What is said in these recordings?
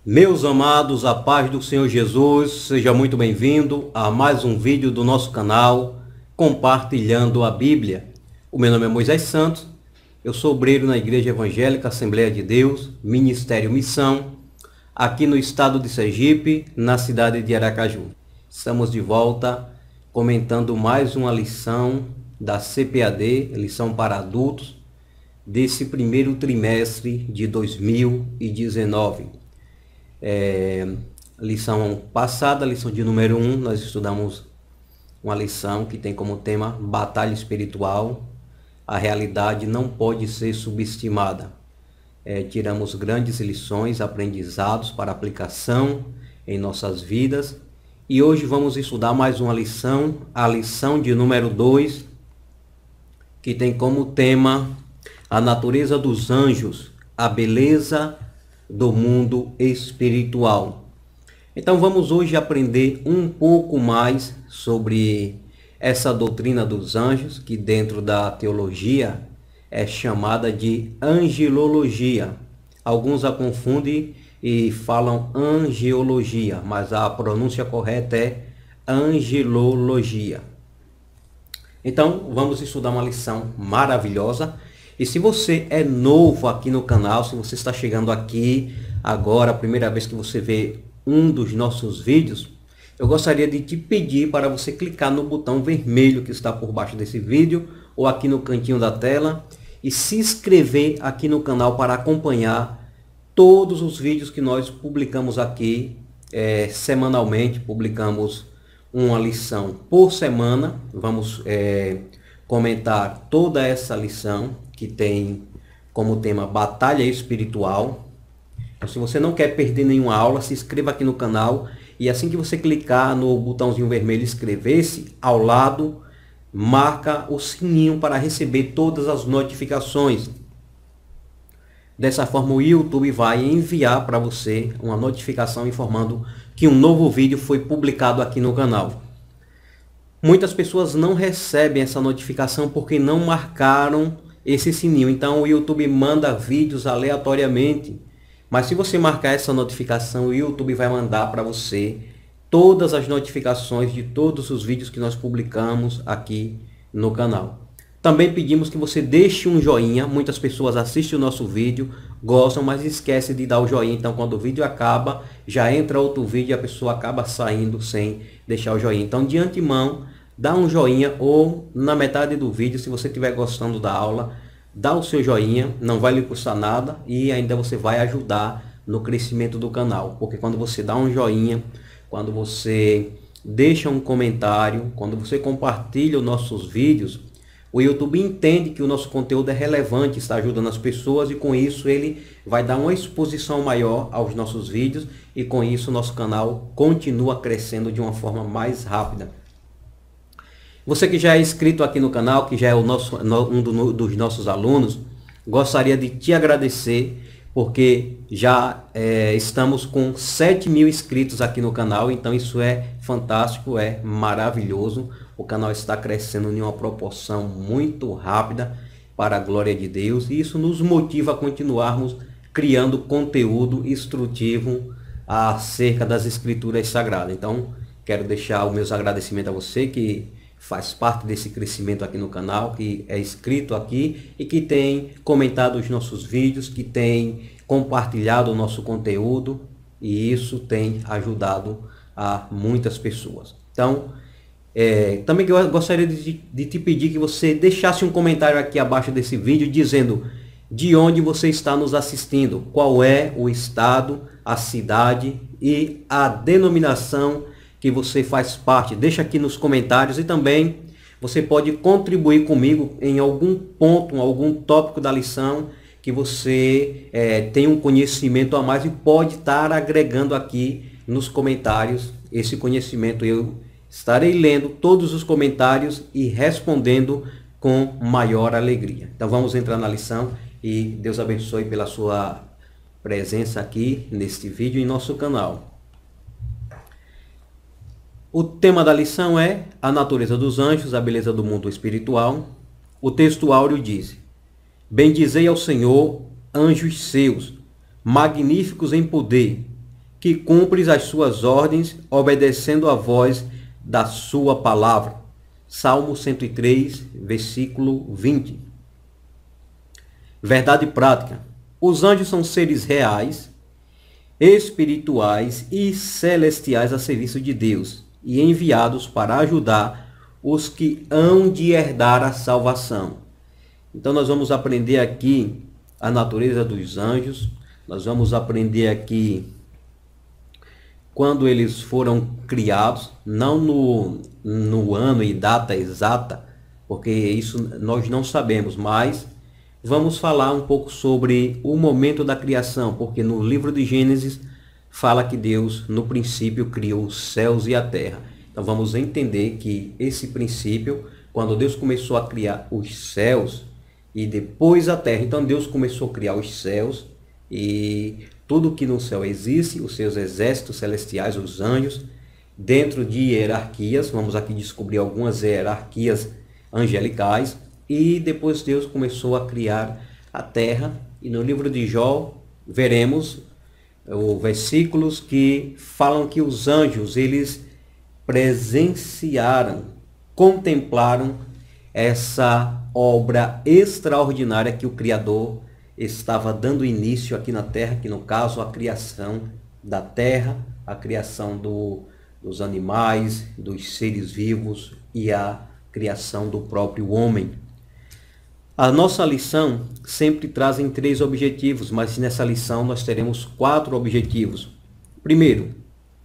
Meus amados, a paz do Senhor Jesus, seja muito bem-vindo a mais um vídeo do nosso canal Compartilhando a Bíblia. O meu nome é Moisés Santos, eu sou obreiro na Igreja Evangélica Assembleia de Deus, Ministério Missão, aqui no estado de Sergipe, na cidade de Aracaju. Estamos de volta comentando mais uma lição da CPAD, lição para adultos, desse primeiro trimestre de 2019. Lição passada, lição de número 1, nós estudamos uma lição que tem como tema Batalha Espiritual. A realidade não pode ser subestimada. Tiramos grandes lições, aprendizados para aplicação em nossas vidas. E hoje vamos estudar mais uma lição, a lição de número 2, que tem como tema a natureza dos anjos, a beleza do mundo espiritual. Então vamos hoje aprender um pouco mais sobre essa doutrina dos anjos, que dentro da teologia é chamada de angelologia. Alguns a confundem e falam angeologia, mas a pronúncia correta é angelologia. Então vamos estudar uma lição maravilhosa. E se você é novo aqui no canal, se você está chegando aqui agora, a primeira vez que você vê um dos nossos vídeos, eu gostaria de te pedir para você clicar no botão vermelho que está por baixo desse vídeo ou aqui no cantinho da tela e se inscrever aqui no canal para acompanhar todos os vídeos que nós publicamos aqui semanalmente. Publicamos uma lição por semana. Vamos comentar toda essa lição que tem como tema Batalha Espiritual. Então, se você não quer perder nenhuma aula, se inscreva aqui no canal e assim que você clicar no botãozinho vermelho inscrever-se, ao lado marca o sininho para receber todas as notificações. Dessa forma o YouTube vai enviar para você uma notificação informando que um novo vídeo foi publicado aqui no canal. Muitas pessoas não recebem essa notificação porque não marcaram esse sininho. Então o YouTube manda vídeos aleatoriamente. Mas se você marcar essa notificação, o YouTube vai mandar para você todas as notificações de todos os vídeos que nós publicamos aqui no canal. Também pedimos que você deixe um joinha. Muitas pessoas assistem o nosso vídeo, gostam, mas esquecem de dar o joinha. Então quando o vídeo acaba, já entra outro vídeo e a pessoa acaba saindo sem deixar o joinha. Então de antemão, dá um joinha ou na metade do vídeo, se você estiver gostando da aula, dá o seu joinha, não vai lhe custar nada e ainda você vai ajudar no crescimento do canal. Porque quando você dá um joinha, quando você deixa um comentário, quando você compartilha os nossos vídeos, o YouTube entende que o nosso conteúdo é relevante, está ajudando as pessoas e com isso ele vai dar uma exposição maior aos nossos vídeos e com isso o nosso canal continua crescendo de uma forma mais rápida. Você que já é inscrito aqui no canal, que já é dos nossos alunos, gostaria de te agradecer porque já estamos com 7.000 inscritos aqui no canal, então isso é fantástico, é maravilhoso. O canal está crescendo em uma proporção muito rápida para a glória de Deus e isso nos motiva a continuarmos criando conteúdo instrutivo acerca das Escrituras Sagradas. Então, quero deixar os meus agradecimentos a você que faz parte desse crescimento aqui no canal, que é inscrito aqui e que tem comentado os nossos vídeos, que tem compartilhado o nosso conteúdo e isso tem ajudado a muitas pessoas. Então, também eu gostaria de te pedir que você deixasse um comentário aqui abaixo desse vídeo dizendo de onde você está nos assistindo, qual é o estado, a cidade e a denominação que você faz parte. Deixa aqui nos comentários e também você pode contribuir comigo em algum ponto, algum tópico da lição que você tem um conhecimento a mais e pode estar agregando aqui nos comentários esse conhecimento. Eu estarei lendo todos os comentários e respondendo com maior alegria. Então vamos entrar na lição e Deus abençoe pela sua presença aqui neste vídeo em nosso canal. O tema da lição é a natureza dos anjos, a beleza do mundo espiritual. O texto áureo diz: Bendizei ao Senhor, anjos seus, magníficos em poder, que cumpres as suas ordens, obedecendo a voz da sua palavra. Salmo 103, versículo 20. Verdade prática. Os anjos são seres reais, espirituais e celestiais a serviço de Deus e enviados para ajudar os que hão de herdar a salvação. Então nós vamos aprender aqui a natureza dos anjos, nós vamos aprender aqui quando eles foram criados, não no ano e data exata, porque isso nós não sabemos, mas vamos falar um pouco sobre o momento da criação, porque no livro de Gênesis fala que Deus, no princípio, criou os céus e a terra. Então vamos entender que esse princípio, quando Deus começou a criar os céus e depois a terra, então Deus começou a criar os céus e tudo que no céu existe, os seus exércitos celestiais, os anjos, dentro de hierarquias, vamos aqui descobrir algumas hierarquias angelicais, e depois Deus começou a criar a terra, e no livro de Jó veremos versículos que falam que os anjos, eles presenciaram, contemplaram essa obra extraordinária que o Criador estava dando início aqui na terra, que no caso a criação da terra, a criação dos animais, dos seres vivos e a criação do próprio homem. A nossa lição sempre traz 3 objetivos, mas nessa lição nós teremos 4 objetivos. Primeiro,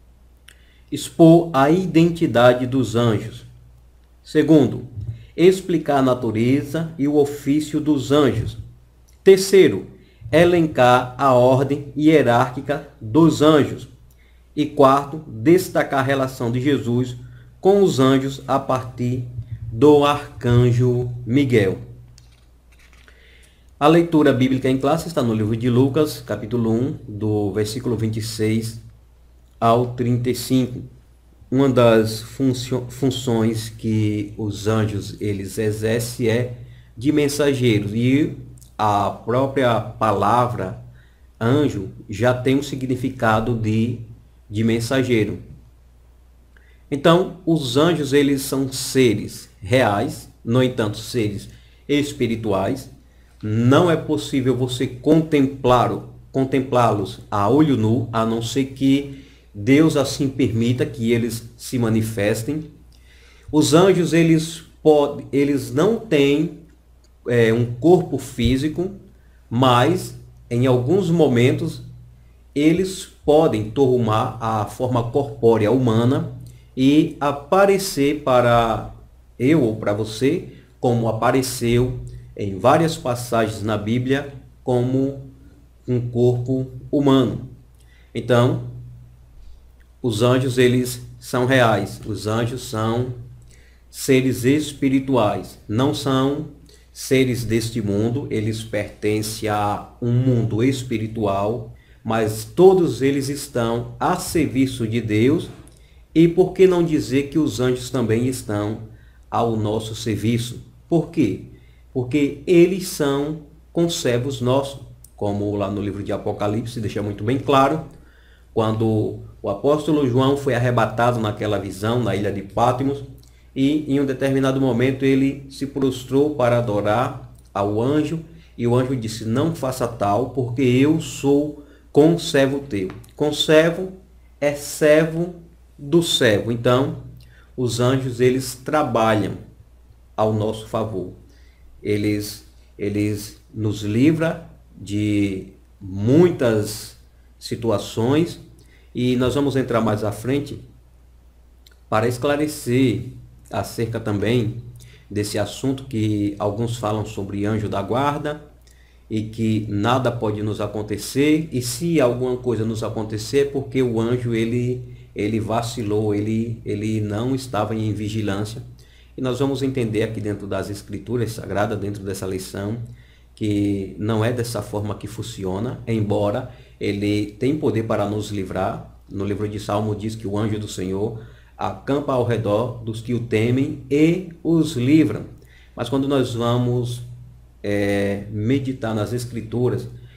expor a identidade dos anjos. Segundo, explicar a natureza e o ofício dos anjos. Terceiro, elencar a ordem hierárquica dos anjos. E quarto, destacar a relação de Jesus com os anjos a partir do arcanjo Miguel. A leitura bíblica em classe está no livro de Lucas, capítulo 1, do versículo 26 ao 35. Uma das funções que os anjos eles exercem é de mensageiros, e a própria palavra anjo já tem um significado de mensageiro. Então, os anjos eles são seres reais, no entanto, seres espirituais. Não é possível você contemplá-los a olho nu, a não ser que Deus assim permita que eles se manifestem. Os anjos eles não têm um corpo físico, mas em alguns momentos eles podem tomar a forma corpórea humana e aparecer para eu ou para você, como apareceu em várias passagens na Bíblia, como um corpo humano. Então, os anjos eles são reais, os anjos são seres espirituais, não são seres deste mundo, eles pertencem a um mundo espiritual, mas todos eles estão a serviço de Deus. E por que não dizer que os anjos também estão ao nosso serviço? Por quê? Porque eles são conservos nossos, como lá no livro de Apocalipse deixa muito bem claro, quando o apóstolo João foi arrebatado naquela visão na ilha de Patmos, e em um determinado momento ele se prostrou para adorar ao anjo, e o anjo disse: não faça tal, porque eu sou conservo teu. Conservo é servo do servo. Então, os anjos eles trabalham ao nosso favor. Eles nos livram de muitas situações, e nós vamos entrar mais à frente para esclarecer acerca também desse assunto que alguns falam sobre anjo da guarda e que nada pode nos acontecer, e se alguma coisa nos acontecer é porque o anjo ele vacilou, ele não estava em vigilância. E nós vamos entender aqui dentro das Escrituras Sagradas, dentro dessa lição, que não é dessa forma que funciona, embora ele tem poder para nos livrar. No livro de Salmo diz que o anjo do Senhor acampa ao redor dos que o temem e os livram. Mas quando nós vamos meditar nas Escrituras,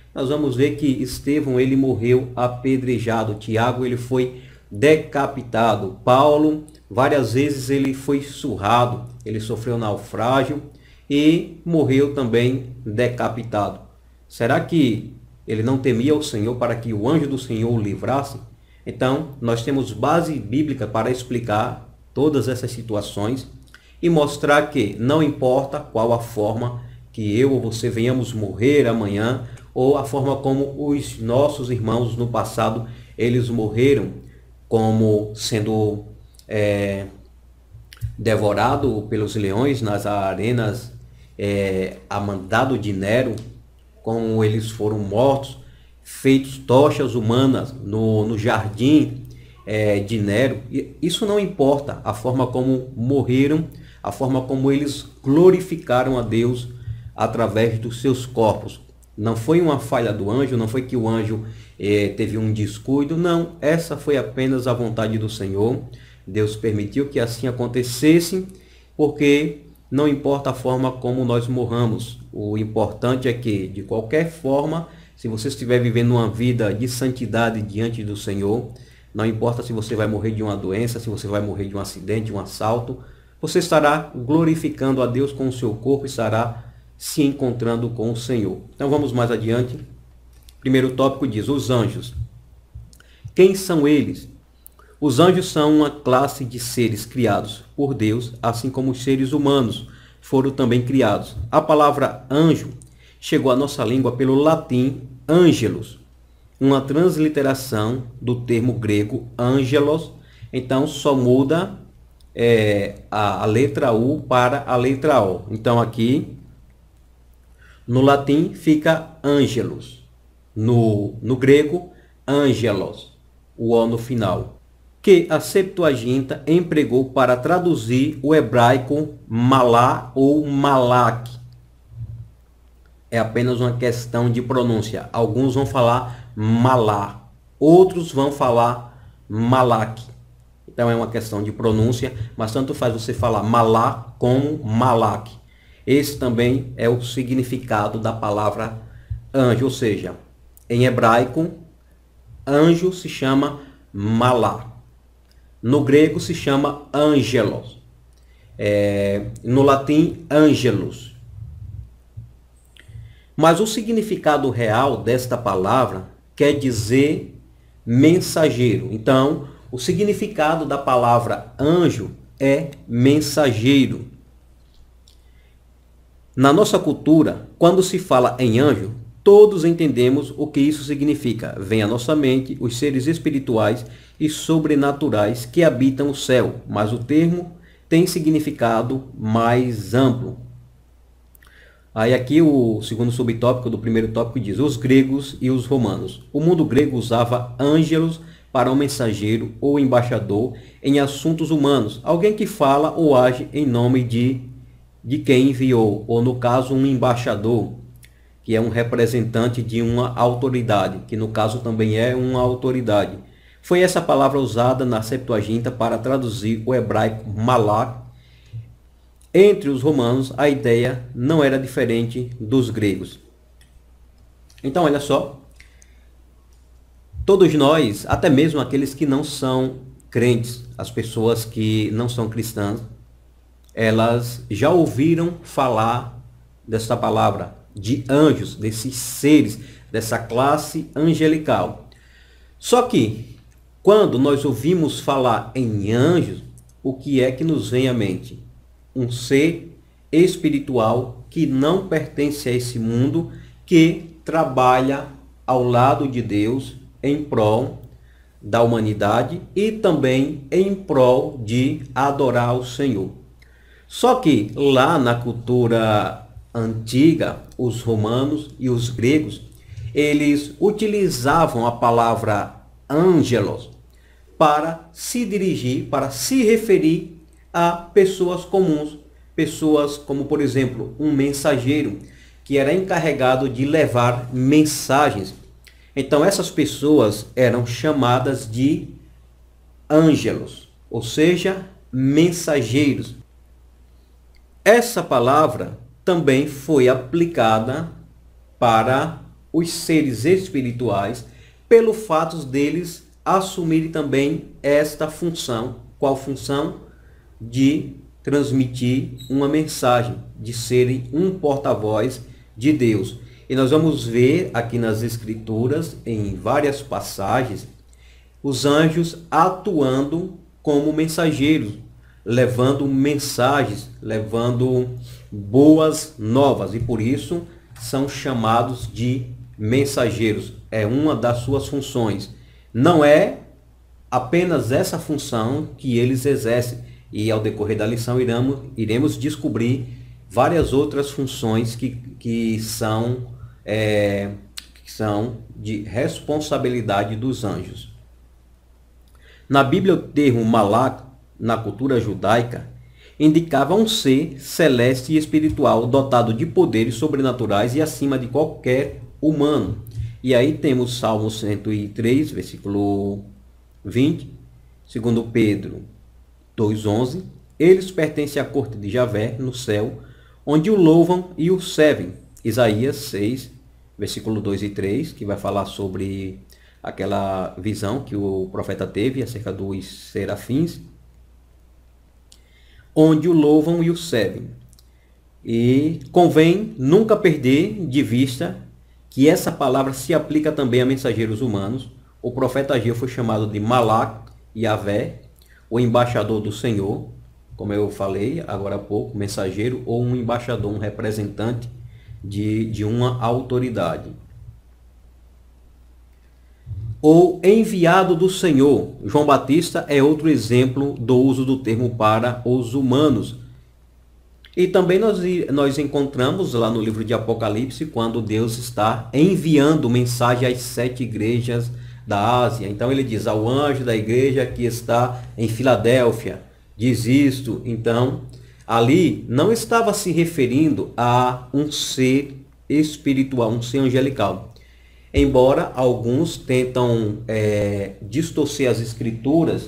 nós vamos ver que Estevão ele morreu apedrejado, Tiago ele foi decapitado, Paulo várias vezes ele foi surrado, ele sofreu naufrágio e morreu também decapitado. Será que ele não temia o Senhor para que o anjo do Senhor o livrasse? Então, nós temos base bíblica para explicar todas essas situações e mostrar que não importa qual a forma que eu ou você venhamos morrer amanhã, ou a forma como os nossos irmãos no passado, eles morreram, como sendo devorado pelos leões nas arenas, a mandado de Nero, como eles foram mortos, feitos tochas humanas no jardim de Nero. Isso não importa, a forma como morreram, a forma como eles glorificaram a Deus através dos seus corpos. Não foi uma falha do anjo, não foi que o anjo teve um descuido, não. Essa foi apenas a vontade do Senhor. Deus permitiu que assim acontecesse, porque não importa a forma como nós morramos. O importante é que, de qualquer forma, se você estiver vivendo uma vida de santidade diante do Senhor, não importa se você vai morrer de uma doença, se você vai morrer de um acidente, de um assalto, você estará glorificando a Deus com o seu corpo, estará se encontrando com o Senhor. Então vamos mais adiante. Primeiro tópico diz, os anjos. Quem são eles? Os anjos são uma classe de seres criados por Deus, assim como os seres humanos foram também criados. A palavra anjo chegou à nossa língua pelo latim angelos, uma transliteração do termo grego angelos. Então só muda a letra U para a letra O. Então aqui no latim fica angelos, no grego angelos, o O no final, que a Septuaginta empregou para traduzir o hebraico malá ou malak. É apenas uma questão de pronúncia. Alguns vão falar malá, outros vão falar malak. Então é uma questão de pronúncia, mas tanto faz você falar malá como malak. Esse também é o significado da palavra anjo, ou seja, em hebraico, anjo se chama malá. No grego se chama angelos. No latim, angelus. Mas o significado real desta palavra quer dizer mensageiro. Então, o significado da palavra anjo é mensageiro. Na nossa cultura, quando se fala em anjo, todos entendemos o que isso significa. Vem à nossa mente os seres espirituais e sobrenaturais que habitam o céu, mas o termo tem significado mais amplo. Aí aqui o segundo subtópico do primeiro tópico diz, os gregos e os romanos. O mundo grego usava ângelos para um mensageiro ou embaixador em assuntos humanos, alguém que fala ou age em nome de quem enviou, ou no caso um embaixador, que é um representante de uma autoridade, que no caso também é uma autoridade. Foi essa palavra usada na Septuaginta para traduzir o hebraico malak. Entre os romanos, a ideia não era diferente dos gregos. Então, olha só, todos nós, até mesmo aqueles que não são crentes, as pessoas que não são cristãs, elas já ouviram falar dessa palavra, de anjos, desses seres, dessa classe angelical. Só que, quando nós ouvimos falar em anjos, o que é que nos vem à mente? Um ser espiritual que não pertence a esse mundo, que trabalha ao lado de Deus em prol da humanidade e também em prol de adorar o Senhor. Só que lá na cultura antiga, os romanos e os gregos, eles utilizavam a palavra angelos para se dirigir, para se referir a pessoas comuns, pessoas como, por exemplo, um mensageiro que era encarregado de levar mensagens. Então essas pessoas eram chamadas de ângelos, ou seja, mensageiros. Essa palavra também foi aplicada para os seres espirituais, pelo fato deles assumirem também esta função. Qual função? De transmitir uma mensagem, de serem um porta-voz de Deus. E nós vamos ver aqui nas Escrituras, em várias passagens, os anjos atuando como mensageiros, levando mensagens, levando boas novas, e por isso são chamados de mensageiros. É uma das suas funções. Não é apenas essa função que eles exercem, e ao decorrer da lição iremos descobrir várias outras funções que são de responsabilidade dos anjos. Na Bíblia, o termo Malak, na cultura judaica, indicava um ser celeste e espiritual dotado de poderes sobrenaturais e acima de qualquer humano. E aí temos Salmo 103, versículo 20, segundo Pedro 2,11. Eles pertencem à corte de Javé no céu, onde o louvam e o servem. Isaías 6, versículo 2 e 3, que vai falar sobre aquela visão que o profeta teve acerca dos serafins, onde o louvam e o servem. E convém nunca perder de vista que essa palavra se aplica também a mensageiros humanos. O profeta Ageu foi chamado de Malak, Yavé, o embaixador do Senhor, como eu falei agora há pouco, mensageiro ou um embaixador, um representante de uma autoridade. Ou enviado do Senhor. João Batista é outro exemplo do uso do termo para os humanos. E também nós encontramos lá no livro de Apocalipse, quando Deus está enviando mensagem às 7 igrejas da Ásia. Então ele diz ao anjo da igreja que está em Filadélfia, diz isto. Então, ali não estava se referindo a um ser espiritual, um ser angelical. Embora alguns tentam distorcer as escrituras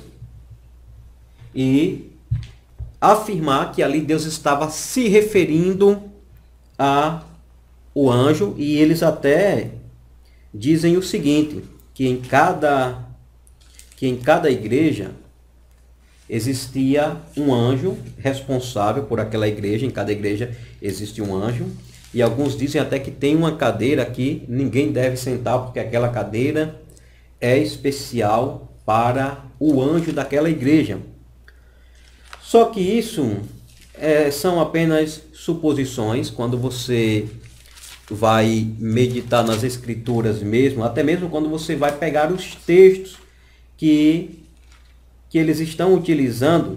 e afirmar que ali Deus estava se referindo a o anjo, e eles até dizem o seguinte, que em cada igreja existia um anjo responsável por aquela igreja. Em cada igreja existe um anjo. E alguns dizem até que tem uma cadeira que ninguém deve sentar, porque aquela cadeira é especial para o anjo daquela igreja. Só que isso são apenas suposições. Quando você vai meditar nas escrituras mesmo, até mesmo quando você vai pegar os textos que eles estão utilizando,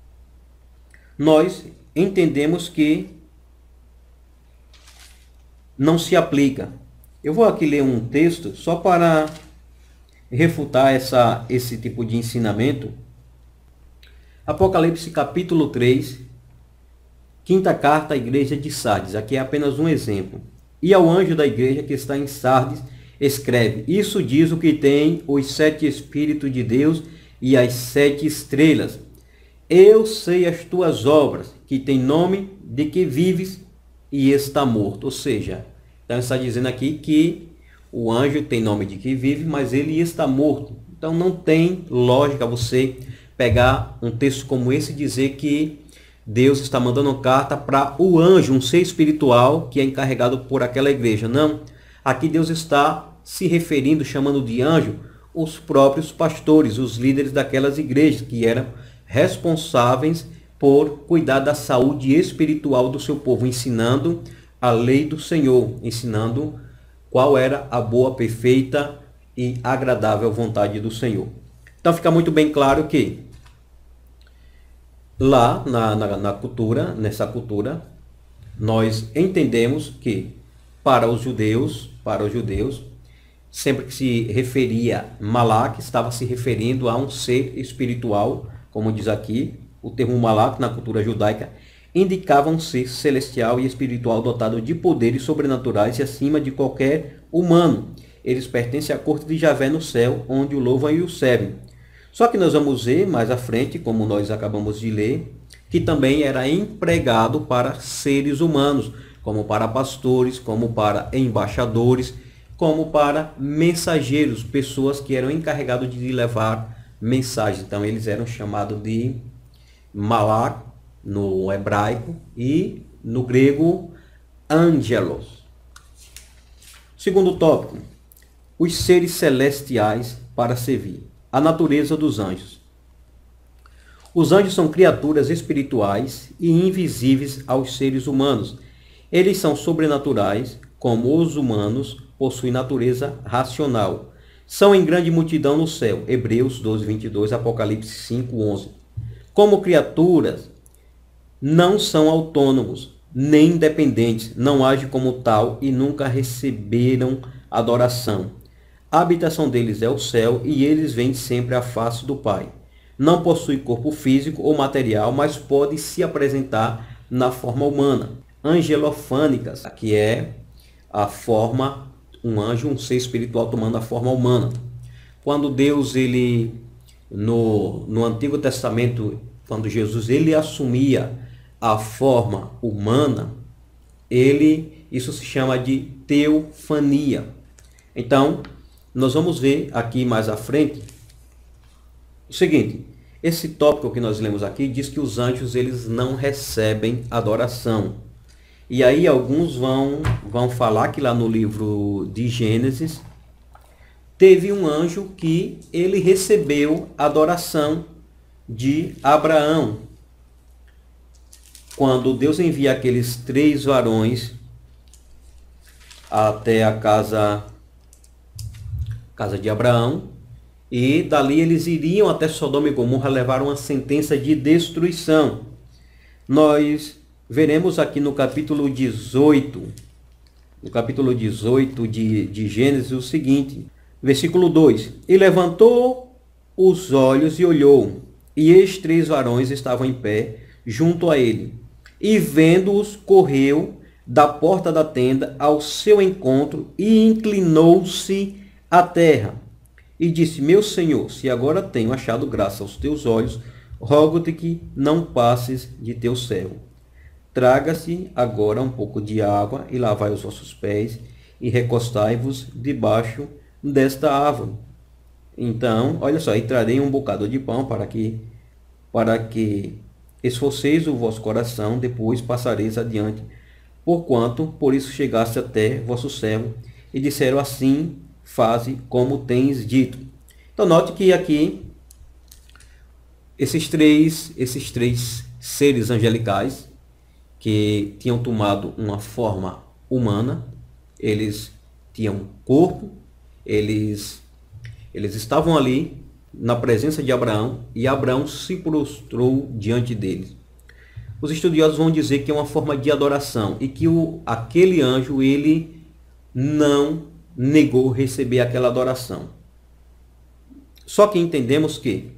nós entendemos que não se aplica. Eu vou aqui ler um texto só para refutar esse tipo de ensinamento. Apocalipse capítulo 3, quinta carta à igreja de Sardes. Aqui é apenas um exemplo. E ao anjo da igreja que está em Sardes, escreve: isso diz o que tem os 7 Espíritos de Deus e as 7 estrelas. Eu sei as tuas obras, que tem nome de que vives e está morto. Ou seja, então está dizendo aqui que o anjo tem nome de que vive, mas ele está morto. Então não tem lógica você pegar um texto como esse e dizer que Deus está mandando carta para o anjo, um ser espiritual que é encarregado por aquela igreja. Não, aqui Deus está se referindo, chamando de anjo, os próprios pastores, os líderes daquelas igrejas, que eram responsáveis por cuidar da saúde espiritual do seu povo, ensinando a lei do Senhor, ensinando qual era a boa, perfeita e agradável vontade do Senhor. Então fica muito bem claro que lá nessa cultura, nós entendemos que para os judeus, sempre que se referia Malak, estava se referindo a um ser espiritual, como diz aqui, o termo Malak na cultura judaica indicava um ser celestial e espiritual dotado de poderes sobrenaturais e acima de qualquer humano. Eles pertencem à corte de Javé no céu, onde o louvam e o servem. Só que nós vamos ver mais à frente, como nós acabamos de ler, que também era empregado para seres humanos, como para pastores, como para embaixadores, como para mensageiros, pessoas que eram encarregados de levar mensagens. Então eles eram chamados de malak no hebraico e no grego angelos. Segundo tópico, os seres celestiais para servir. A natureza dos anjos. Os anjos são criaturas espirituais e invisíveis aos seres humanos. Eles são sobrenaturais, como os humanos, possuem natureza racional. São em grande multidão no céu. Hebreus 12, 22, Apocalipse 5, 11. Como criaturas, não são autônomos, nem independentes, não agem como tal e nunca receberam adoração. A habitação deles é o céu e eles veem sempre a face do Pai. Não possui corpo físico ou material, mas pode se apresentar na forma humana. Angelofânicas, que é a forma, um anjo, um ser espiritual tomando a forma humana. Quando Deus, no Antigo Testamento, quando Jesus ele assumia a forma humana, isso se chama de teofania. Então, nós vamos ver aqui mais à frente o seguinte: esse tópico que nós lemos aqui diz que os anjos eles não recebem adoração. E aí alguns vão falar que lá no livro de Gênesis teve um anjo que ele recebeu adoração de Abraão. Quando Deus envia aqueles 3 varões até a casa de Abraão, e dali eles iriam até Sodoma e Gomorra levar uma sentença de destruição. Nós veremos aqui no capítulo 18, de Gênesis, o seguinte, versículo 2. E levantou os olhos e olhou, e eis 3 varões estavam em pé junto a ele. E vendo-os, correu da porta da tenda ao seu encontro e inclinou-se à terra. E disse: meu senhor, se agora tenho achado graça aos teus olhos, rogo-te que não passes de teu servo. Traga-se agora um pouco de água e lavai os vossos pés e recostai-vos debaixo desta árvore. Então, olha só, e trarei um bocado de pão para que esforceis o vosso coração, depois passareis adiante, porquanto por isso chegaste até vosso servo. E disseram: assim faze como tens dito. Então note que aqui esses três seres angelicais que tinham tomado uma forma humana, eles tinham corpo, eles estavam ali na presença de Abraão e Abraão se prostrou diante deles. Os estudiosos vão dizer que é uma forma de adoração e que aquele anjo ele não negou receber aquela adoração. Só que entendemos que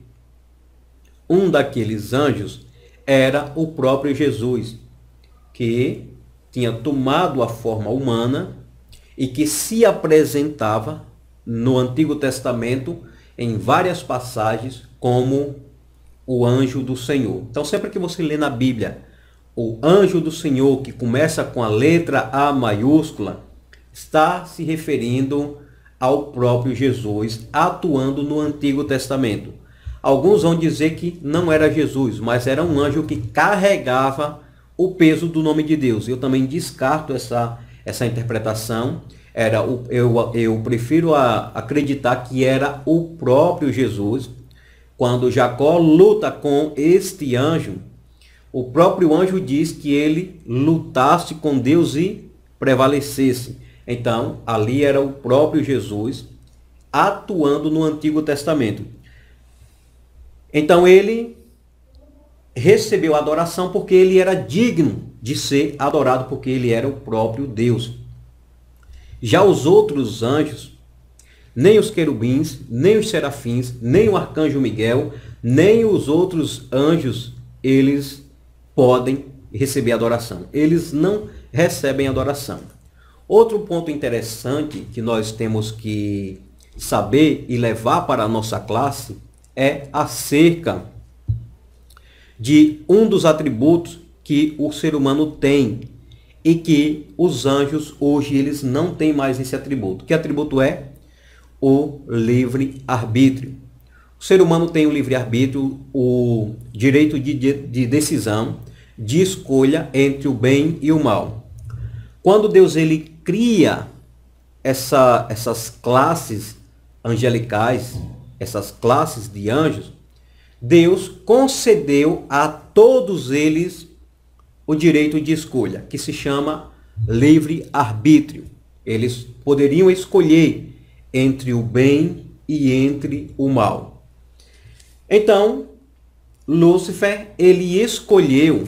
um daqueles anjos era o próprio Jesus, que tinha tomado a forma humana e que se apresentava no Antigo Testamento em várias passagens como o anjo do Senhor. Então sempre que você lê na Bíblia o anjo do Senhor que começa com a letra A maiúscula, está se referindo ao próprio Jesus atuando no Antigo Testamento. Alguns vão dizer que não era Jesus, mas era um anjo que carregava o peso do nome de Deus. Eu também descarto essa interpretação. Eu prefiro acreditar que era o próprio Jesus. Quando Jacó luta com este anjo, o próprio anjo diz que ele lutasse com Deus e prevalecesse. Então, ali era o próprio Jesus atuando no Antigo Testamento. Então, ele recebeu adoração porque ele era digno de ser adorado, porque ele era o próprio Deus. Já os outros anjos, nem os querubins, nem os serafins, nem o arcanjo Miguel, nem os outros anjos, eles podem receber adoração. Eles não recebem adoração. Outro ponto interessante que nós temos que saber e levar para a nossa classe é acerca de um dos atributos que o ser humano tem. e que os anjos hoje eles não têm mais esse atributo. Que atributo é? O livre-arbítrio. O ser humano tem o livre-arbítrio, o direito de decisão, de escolha entre o bem e o mal. Quando Deus ele cria essas classes angelicais, essas classes de anjos, Deus concedeu a todos eles o direito de escolha, que se chama livre-arbítrio. Eles poderiam escolher entre o bem e entre o mal. Então, Lúcifer, ele escolheu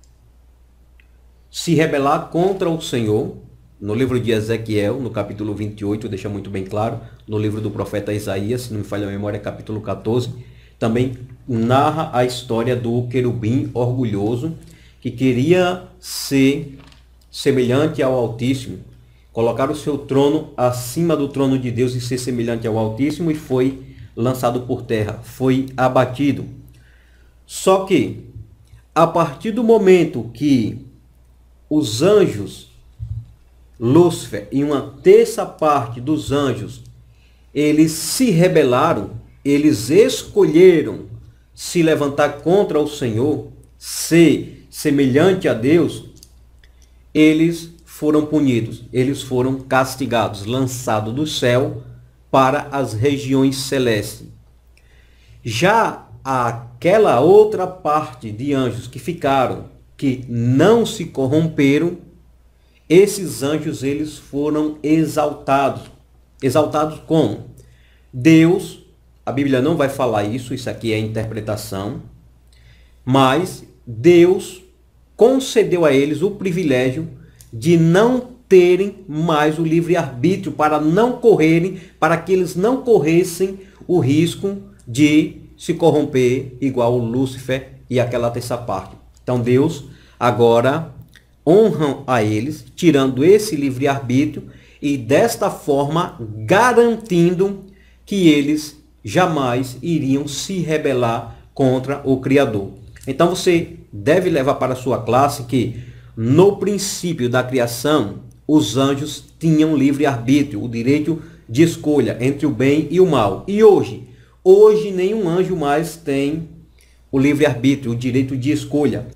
se rebelar contra o Senhor. No livro de Ezequiel, no capítulo 28, deixa muito bem claro. No livro do profeta Isaías, se não me falha a memória, capítulo 14, também narra a história do querubim orgulhoso, que queria ser semelhante ao Altíssimo, colocar o seu trono acima do trono de Deus e ser semelhante ao Altíssimo, e foi lançado por terra, foi abatido. Só que, a partir do momento que os anjos, Lúcifer e uma terça parte dos anjos, eles se rebelaram, eles escolheram se levantar contra o Senhor, ser semelhante a Deus, eles foram punidos, eles foram castigados, lançados do céu para as regiões celestes. Já aquela outra parte de anjos que ficaram, que não se corromperam, esses anjos eles foram exaltados. Exaltados como? Deus, a Bíblia não vai falar isso aqui é interpretação, mas Deus concedeu a eles o privilégio de não terem mais o livre-arbítrio, para não correrem, para que eles não corressem o risco de se corromper igual o Lúcifer e aquela terça parte. Então Deus agora honra a eles, tirando esse livre-arbítrio e desta forma garantindo que eles jamais iriam se rebelar contra o Criador. Então você deve levar para a sua classe que no princípio da criação os anjos tinham livre-arbítrio, o direito de escolha entre o bem e o mal. E hoje nenhum anjo mais tem o livre-arbítrio, o direito de escolha.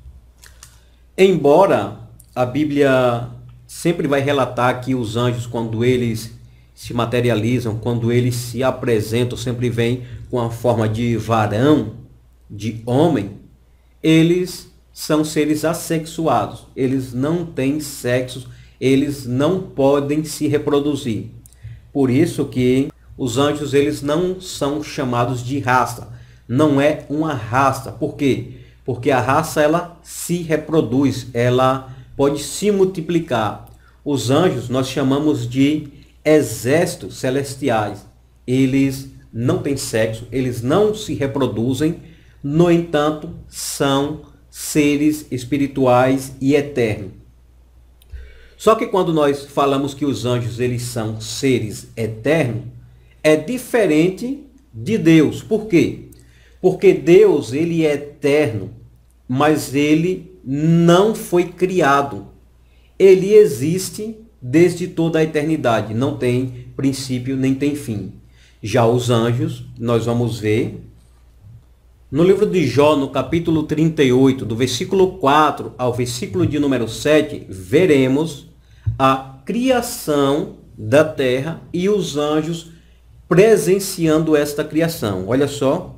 Embora a Bíblia sempre vai relatar que os anjos, quando eles se materializam, quando eles se apresentam, sempre vêm com a forma de varão, de homem, eles são seres assexuados, eles não têm sexo, eles não podem se reproduzir. Por isso que os anjos eles não são chamados de raça, não é uma raça. Por quê? Porque a raça ela se reproduz, ela pode se multiplicar. Os anjos nós chamamos de exércitos celestiais. Eles não têm sexo, eles não se reproduzem, no entanto, são seres espirituais e eternos. Só que quando nós falamos que os anjos eles são seres eternos, é diferente de Deus. Por quê? Porque Deus ele é eterno, mas ele não foi criado. Ele existe desde toda a eternidade, não tem princípio nem tem fim. Já os anjos, nós vamos ver no livro de Jó, no capítulo 38, do versículo 4 ao versículo de número 7, veremos a criação da terra e os anjos presenciando esta criação. Olha só,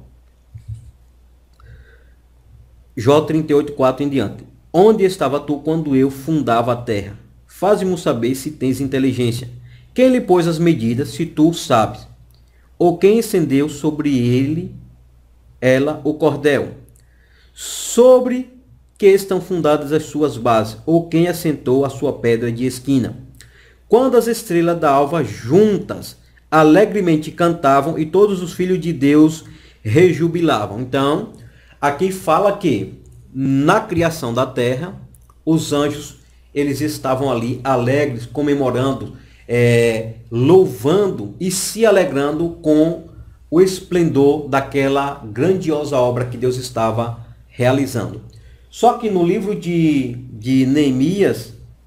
Jó 38, 4 em diante. Onde estava tu quando eu fundava a terra? Faze-mo saber se tens inteligência. Quem lhe pôs as medidas, se tu sabes? Ou quem estendeu sobre ela o cordel? Sobre que estão fundadas as suas bases? Ou quem assentou a sua pedra de esquina? Quando as estrelas da alva juntas alegremente cantavam e todos os filhos de Deus rejubilavam. Então, aqui fala que na criação da terra, os anjos eles estavam ali alegres, comemorando, louvando e se alegrando com o esplendor daquela grandiosa obra que Deus estava realizando. Só que no livro de Neemias,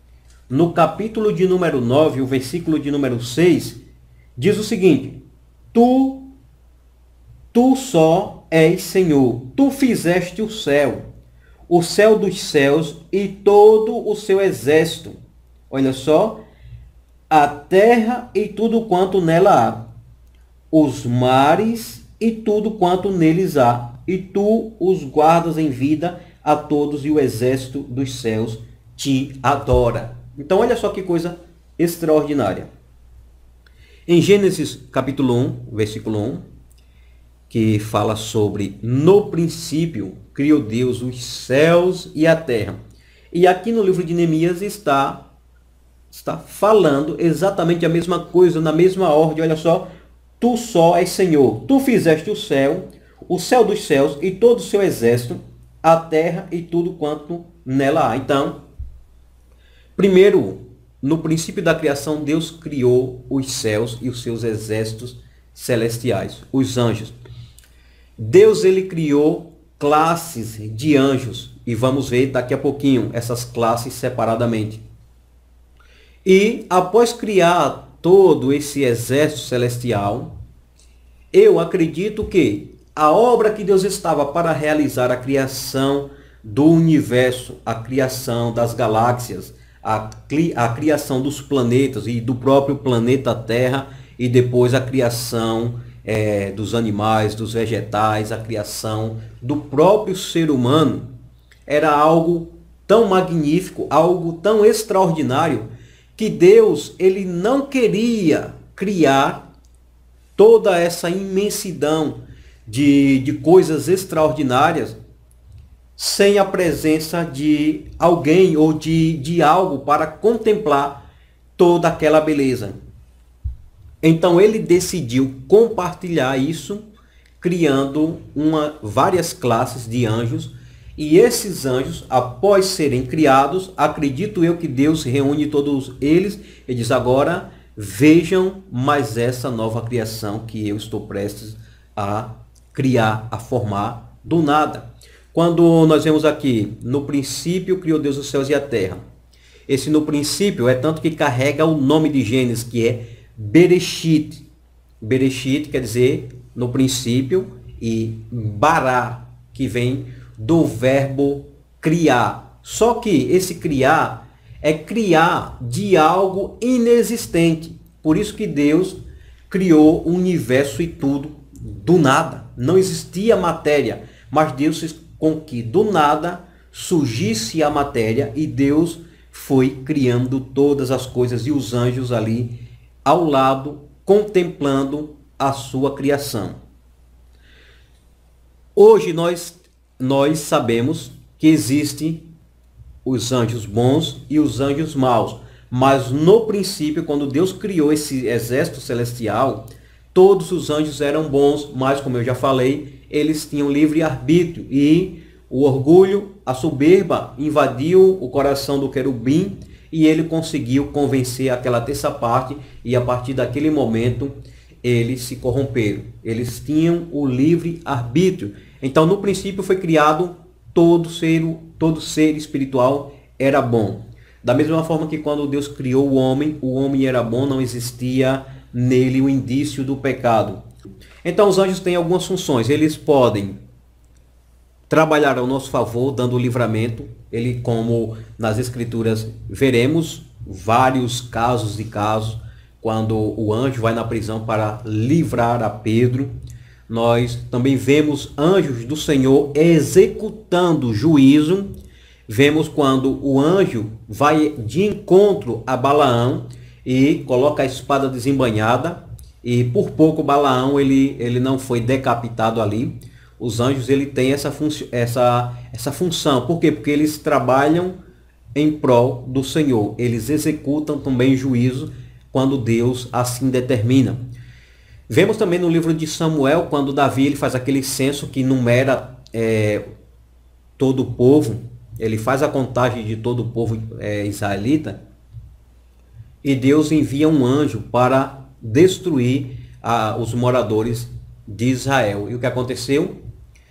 no capítulo de número 9, o versículo de número 6, diz o seguinte: Tu só és Senhor, tu fizeste o céu dos céus e todo o seu exército. Olha só, a terra e tudo quanto nela há, os mares e tudo quanto neles há, e tu os guardas em vida a todos, e o exército dos céus te adora. Então olha só que coisa extraordinária. Em Gênesis capítulo 1, versículo 1, que fala sobre no princípio criou Deus os céus e a terra. E aqui no livro de Neemias está falando exatamente a mesma coisa, na mesma ordem. Olha só, tu só és Senhor, tu fizeste o céu dos céus e todo o seu exército, a terra e tudo quanto nela há. Então, primeiro, no princípio da criação, Deus criou os céus e os seus exércitos celestiais, os anjos. Deus, ele criou classes de anjos, e vamos ver daqui a pouquinho essas classes separadamente. E após criar todo esse exército celestial, eu acredito que a obra que Deus estava para realizar, a criação do universo, a criação das galáxias, a criação dos planetas e do próprio planeta Terra, e depois a criação dos animais, dos vegetais, a criação do próprio ser humano, era algo tão magnífico, algo tão extraordinário, que Deus, ele não queria criar toda essa imensidão de coisas extraordinárias sem a presença de alguém ou de algo para contemplar toda aquela beleza. Então ele decidiu compartilhar isso, criando várias classes de anjos. E esses anjos, após serem criados, acredito eu que Deus reúne todos eles e diz: agora vejam mais essa nova criação que eu estou prestes a criar, a formar do nada. Quando nós vemos aqui, no princípio criou Deus os céus e a terra. Esse no princípio é tanto que carrega o nome de Gênesis, que é Bereshit. Bereshit quer dizer no princípio, e Bará, que vem do verbo criar. Só que esse criar é criar de algo inexistente. Por isso que Deus criou o universo e tudo do nada. Não existia matéria, mas Deus fez com que do nada surgisse a matéria, e Deus foi criando todas as coisas e os anjos ali ao lado, contemplando a sua criação. Hoje nós sabemos que existem os anjos bons e os anjos maus. Mas no princípio, quando Deus criou esse exército celestial, todos os anjos eram bons, mas como eu já falei, eles tinham livre arbítrio. E o orgulho, a soberba invadiu o coração do querubim, e ele conseguiu convencer aquela terça parte, e a partir daquele momento eles se corromperam. Eles tinham o livre arbítrio. Então no princípio foi criado todo ser espiritual era bom. Da mesma forma que quando Deus criou o homem era bom, não existia nele o indício do pecado. Então os anjos têm algumas funções. Eles podem trabalhar ao nosso favor, dando livramento. Ele, como nas escrituras veremos vários casos, quando o anjo vai na prisão para livrar a Pedro. Nós também vemos anjos do Senhor executando juízo. Vemos quando o anjo vai de encontro a Balaão e coloca a espada desembainhada, e por pouco Balaão ele não foi decapitado ali. Os anjos ele têm essa função. Por quê? Porque eles trabalham em prol do Senhor. Eles executam também juízo quando Deus assim determina. Vemos também no livro de Samuel, quando Davi ele faz aquele censo que numera todo o povo. Ele faz a contagem de todo o povo israelita. E Deus envia um anjo para destruir os moradores de Israel. E o que aconteceu?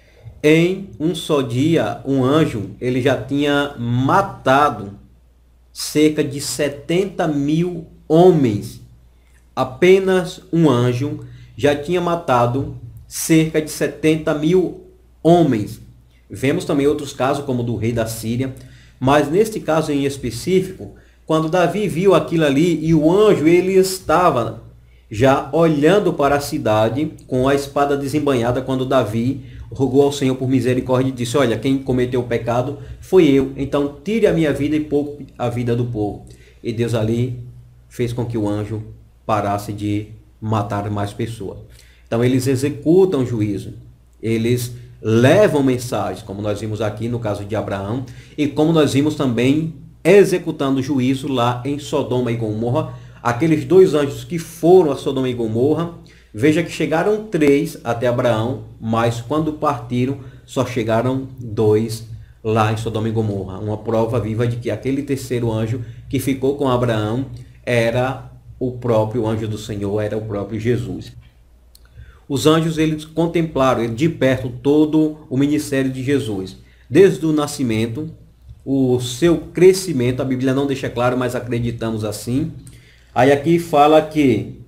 Em um só dia, um anjo ele já tinha matado cerca de 70 mil homens. Apenas um anjo já tinha matado cerca de 70 mil homens. Vemos também outros casos, como o do rei da Síria, mas neste caso em específico, quando Davi viu aquilo ali e o anjo ele estava já olhando para a cidade com a espada desembainhada, quando Davi rogou ao Senhor por misericórdia e disse: olha, quem cometeu o pecado foi eu, então tire a minha vida e poupe a vida do povo. E Deus ali fez com que o anjo parasse de matar mais pessoas. Então eles executam juízo, eles levam mensagens, como nós vimos aqui no caso de Abraão, e como nós vimos também executando juízo lá em Sodoma e Gomorra. Aqueles dois anjos que foram a Sodoma e Gomorra, veja que chegaram 3 até Abraão, mas quando partiram só chegaram 2 lá em Sodoma e Gomorra. Uma prova viva de que aquele terceiro anjo que ficou com Abraão era o próprio anjo do Senhor, era o próprio Jesus. Os anjos eles contemplaram de perto todo o ministério de Jesus, desde o nascimento, o seu crescimento, a Bíblia não deixa claro, mas acreditamos assim. Aí aqui fala que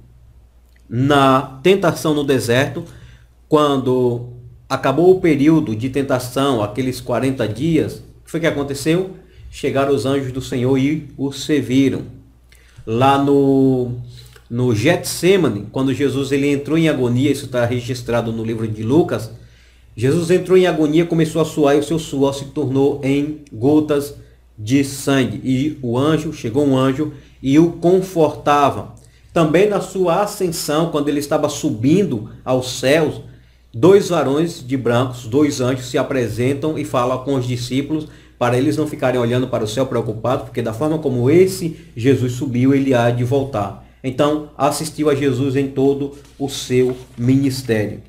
na tentação no deserto, quando acabou o período de tentação, aqueles 40 dias, o que foi que aconteceu? Chegaram os anjos do Senhor e o serviram. Lá no Getsemane, quando Jesus ele entrou em agonia, isso está registrado no livro de Lucas, Jesus entrou em agonia, começou a suar e o seu suor se tornou em gotas de sangue. E chegou um anjo e o confortava. Também na sua ascensão, quando ele estava subindo aos céus, 2 varões de brancos, 2 anjos se apresentam e falam com os discípulos para eles não ficarem olhando para o céu preocupados, porque da forma como esse Jesus subiu, ele há de voltar. Então, assistiu a Jesus em todo o seu ministério.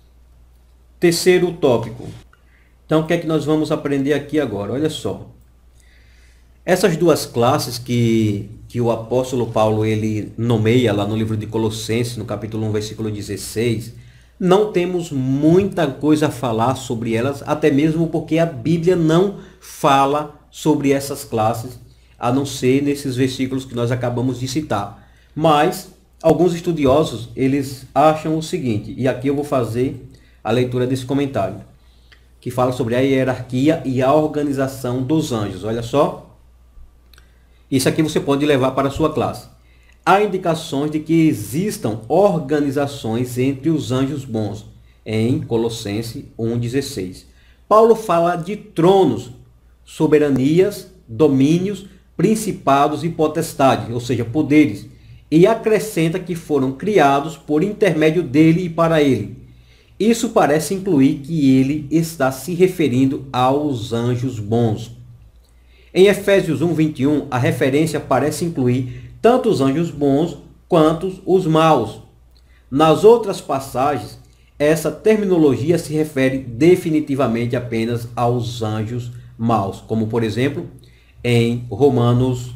Terceiro tópico. Então, o que é que nós vamos aprender aqui agora? Olha só. Essas duas classes que o apóstolo Paulo ele nomeia lá no livro de Colossenses, no capítulo 1, versículo 16, não temos muita coisa a falar sobre elas, até mesmo porque a Bíblia não fala sobre essas classes, a não ser nesses versículos que nós acabamos de citar. Mas alguns estudiosos, eles acham o seguinte, e aqui eu vou fazer a leitura desse comentário, que fala sobre a hierarquia e a organização dos anjos. Olha só. Isso aqui você pode levar para a sua classe. Há indicações de que existam organizações entre os anjos bons, em Colossenses 1,16. Paulo fala de tronos, soberanias, domínios, principados e potestades, ou seja, poderes, e acrescenta que foram criados por intermédio dele e para ele. Isso parece incluir que ele está se referindo aos anjos bons. Em Efésios 1:21, a referência parece incluir tanto os anjos bons quanto os maus. Nas outras passagens, essa terminologia se refere definitivamente apenas aos anjos maus, como por exemplo, em Romanos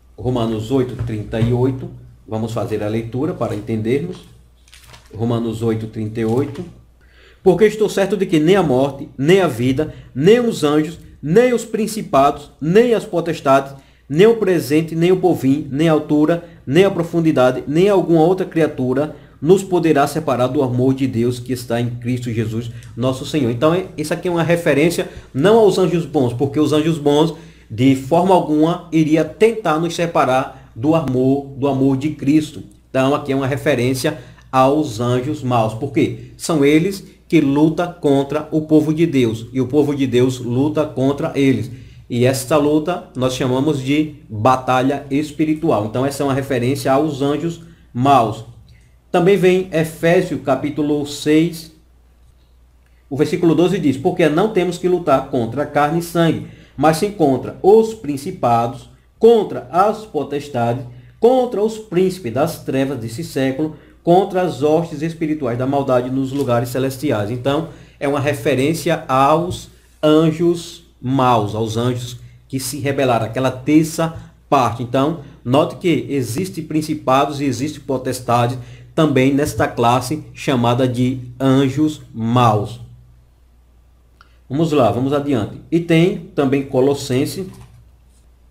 8:38, vamos fazer a leitura para entendermos. Romanos 8:38. Porque estou certo de que nem a morte, nem a vida, nem os anjos, nem os principados, nem as potestades, nem o presente, nem o porvir, nem a altura, nem a profundidade, nem alguma outra criatura nos poderá separar do amor de Deus que está em Cristo Jesus, nosso Senhor. Então, isso aqui é uma referência não aos anjos bons, porque os anjos bons, de forma alguma, iria tentar nos separar do amor de Cristo. Então, aqui é uma referência aos anjos maus. Por quê? São eles que lutam contra o povo de Deus, e o povo de Deus luta contra eles. E essa luta nós chamamos de batalha espiritual. Então essa é uma referência aos anjos maus. Também vem Efésios capítulo 6, o versículo 12 diz: porque não temos que lutar contra carne e sangue, mas sim contra os principados, contra as potestades, contra os príncipes das trevas desse século, contra as hostes espirituais da maldade nos lugares celestiais. Então, é uma referência aos anjos maus, aos anjos que se rebelaram, aquela terça parte. Então, note que existe principados e existe potestades também nesta classe chamada de anjos maus. Vamos lá, vamos adiante. E tem também Colossenses,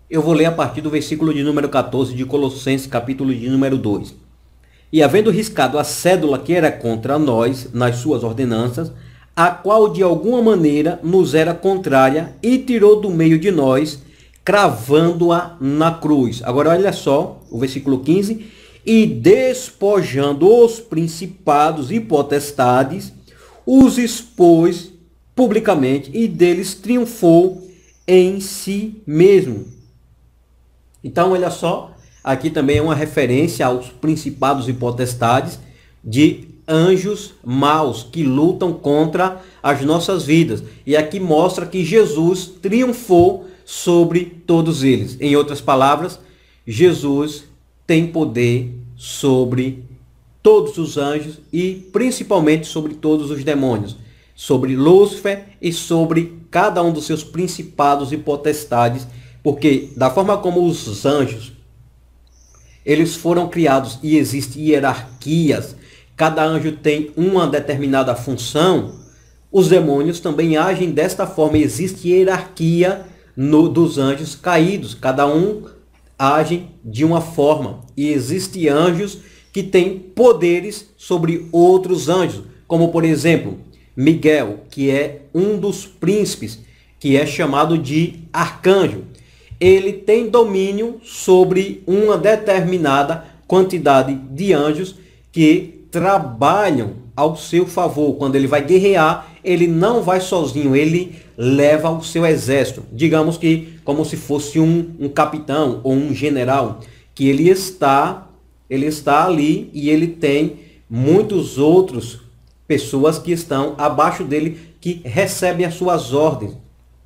Eu vou ler a partir do versículo de número 14 de Colossenses, capítulo de número 2. E havendo riscado a cédula que era contra nós, nas suas ordenanças, a qual de alguma maneira nos era contrária, e tirou do meio de nós, cravando-a na cruz. Agora olha só, o versículo 15. E despojando os principados e potestades, os expôs publicamente e deles triunfou em si mesmo. Então, olha só, aqui também é uma referência aos principados e potestades de anjos maus que lutam contra as nossas vidas. E aqui mostra que Jesus triunfou sobre todos eles. Em outras palavras, Jesus tem poder sobre todos os anjos e principalmente sobre todos os demônios, sobre Lúcifer e sobre cada um dos seus principados e potestades, porque da forma como os anjos eles foram criados e existem hierarquias, cada anjo tem uma determinada função, os demônios também agem desta forma, existe hierarquia dos anjos caídos, cada um age de uma forma, e existem anjos que têm poderes sobre outros anjos, como por exemplo, Miguel, que é um dos príncipes, que é chamado de arcanjo. Ele tem domínio sobre uma determinada quantidade de anjos que trabalham ao seu favor. Quando ele vai guerrear, ele não vai sozinho, ele leva o seu exército. Digamos que como se fosse um capitão ou um general, que ele está ali e ele tem muitos outros pessoas que estão abaixo dele, que recebem as suas ordens.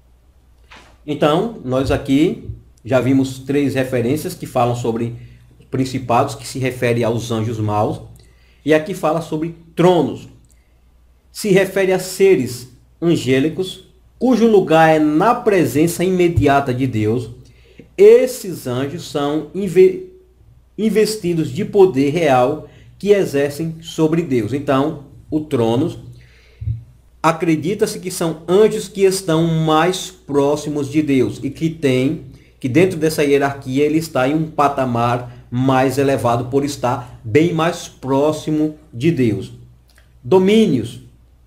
Então, nós aqui já vimos 3 referências que falam sobre principados, que se refere aos anjos maus. E aqui fala sobre tronos. Se refere a seres angélicos, cujo lugar é na presença imediata de Deus. Esses anjos são investidos de poder real que exercem sobre Deus. Então, o tronos, acredita-se que são anjos que estão mais próximos de Deus e que dentro dessa hierarquia ele está em um patamar mais elevado por estar bem mais próximo de Deus. Domínios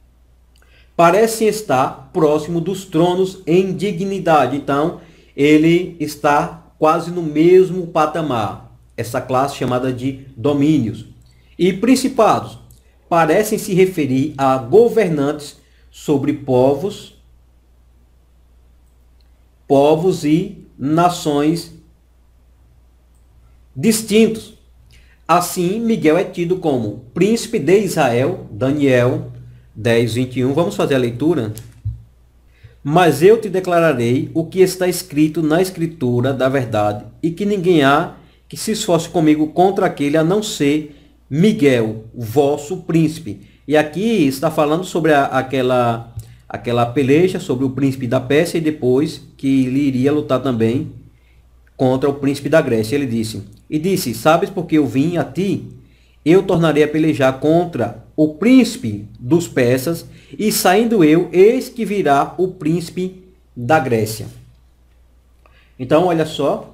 parecem estar próximo dos tronos em dignidade. Então, ele está quase no mesmo patamar. Essa classe chamada de domínios. E principados parecem se referir a governantes sobre povos e nações distintos. Assim, Miguel é tido como príncipe de Israel, Daniel 10, 21. Vamos fazer a leitura? Mas eu te declararei o que está escrito na escritura da verdade, e que ninguém há que se esforce comigo contra aquele, a não ser Miguel, vosso príncipe. E aqui está falando sobre aquela peleja sobre o príncipe da Pérsia, e depois que ele iria lutar também contra o príncipe da Grécia. Ele disse, sabes porque eu vim a ti? Eu tornarei a pelejar contra o príncipe dos persas, e saindo eu, eis que virá o príncipe da Grécia. Então, olha só.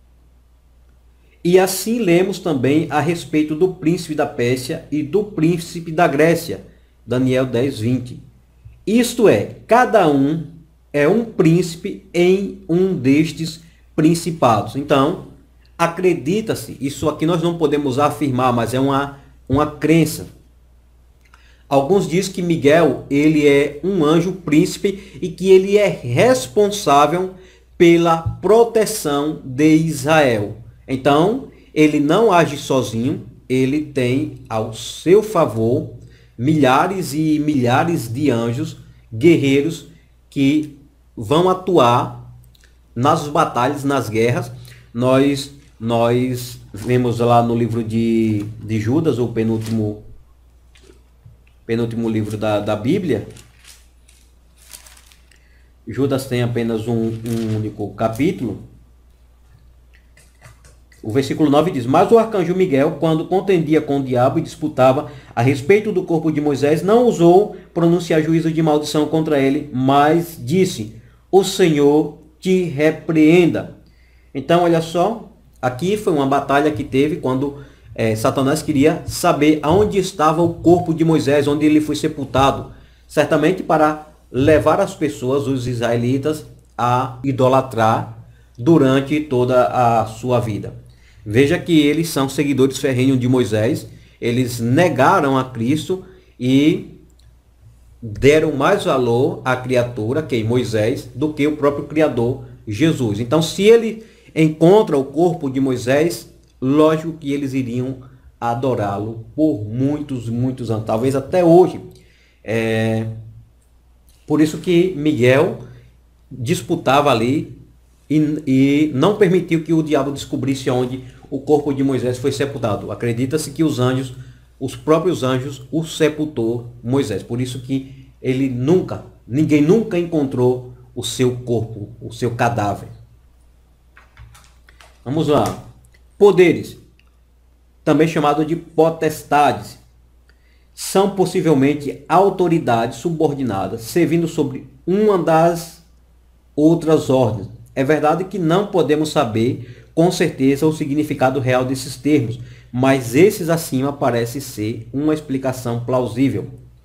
E assim lemos também a respeito do príncipe da Pérsia e do príncipe da Grécia. Daniel 10, 20. Isto é, cada um é um príncipe em um destes principados. Então, acredita-se, isso aqui nós não podemos afirmar, mas é uma crença. Alguns dizem que Miguel, ele é um anjo príncipe e que ele é responsável pela proteção de Israel. Então, ele não age sozinho, ele tem ao seu favor milhares e milhares de anjos, guerreiros, que vão atuar nas batalhas, nas guerras. Nós vemos lá no livro de Judas, o penúltimo livro da Bíblia. Judas tem apenas um único capítulo. O versículo 9 diz, mas o arcanjo Miguel, quando contendia com o diabo e disputava a respeito do corpo de Moisés, não ousou pronunciar juízo de maldição contra ele, mas disse, o Senhor te repreenda. Então, olha só, aqui foi uma batalha que teve quando Satanás queria saber aonde estava o corpo de Moisés, onde ele foi sepultado, certamente para levar as pessoas, os israelitas, a idolatrar durante toda a sua vida. Veja que eles são seguidores ferrenhos de Moisés, eles negaram a Cristo e deram mais valor à criatura, que é Moisés, do que o próprio Criador, Jesus. Então, se ele encontra o corpo de Moisés, lógico que eles iriam adorá-lo por muitos, muitos anos, talvez até hoje. Por isso que Miguel disputava ali e não permitiu que o diabo descobrisse onde o corpo de Moisés foi sepultado. Acredita-se que os anjos, os próprios anjos, o sepultou Moisés. Por isso que ninguém nunca encontrou o seu corpo, o seu cadáver. Vamos lá. Poderes, também chamado de potestades, são possivelmente autoridades subordinadas, servindo sobre uma das outras ordens. É verdade que não podemos saber com certeza o significado real desses termos, mas esses acima parecem ser uma explicação plausível.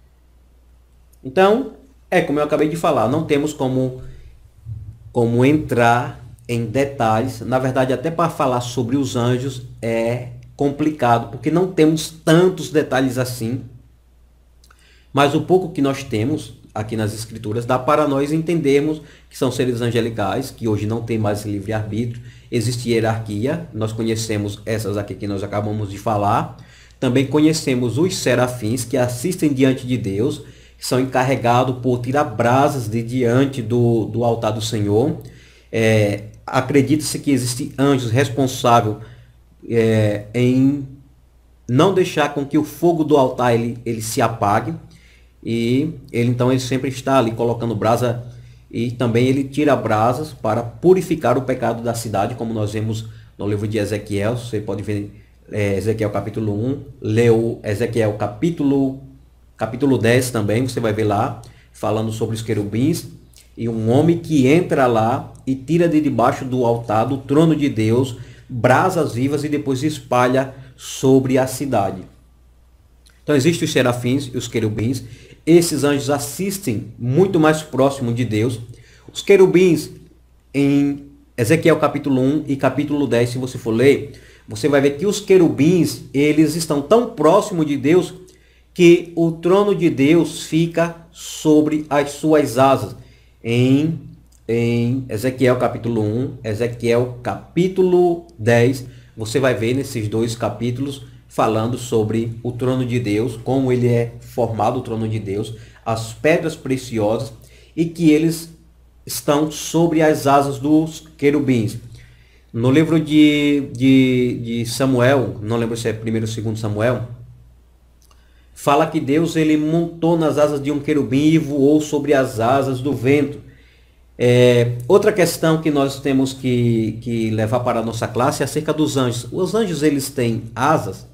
Então, como eu acabei de falar, não temos como entrar em detalhes. Na verdade, até para falar sobre os anjos é complicado, porque não temos tantos detalhes assim. Mas o pouco que nós temos aqui nas escrituras dá para nós entendermos que são seres angelicais, que hoje não tem mais livre-arbítrio, existe hierarquia, nós conhecemos essas aqui que nós acabamos de falar. Também conhecemos os serafins, que assistem diante de Deus, que são encarregados por tirar brasas de diante do altar do Senhor. Acredita-se que existem anjos responsáveis em não deixar com que o fogo do altar ele se apague. E então ele sempre está ali colocando brasa, e também ele tira brasas para purificar o pecado da cidade, como nós vemos no livro de Ezequiel. Você pode ver Ezequiel capítulo 1, leu Ezequiel capítulo 10 também, você vai ver lá, falando sobre os querubins, e um homem que entra lá e tira de debaixo do altar, do trono de Deus, brasas vivas e depois espalha sobre a cidade. Então existem os serafins e os querubins. Esses anjos assistem muito mais próximo de Deus. Os querubins, em Ezequiel capítulo 1 e capítulo 10, se você for ler, você vai ver que os querubins, eles estão tão próximos de Deus que o trono de Deus fica sobre as suas asas. Em Ezequiel capítulo 1, Ezequiel capítulo 10, você vai ver nesses dois capítulos falando sobre o trono de Deus, como ele é formado, o trono de Deus, as pedras preciosas, e que eles estão sobre as asas dos querubins. No livro de Samuel, não lembro se é 1º ou 2º Samuel, fala que Deus ele montou nas asas de um querubim e voou sobre as asas do vento. Outra questão que nós temos que levar para a nossa classe é acerca dos anjos. Os anjos eles têm asas.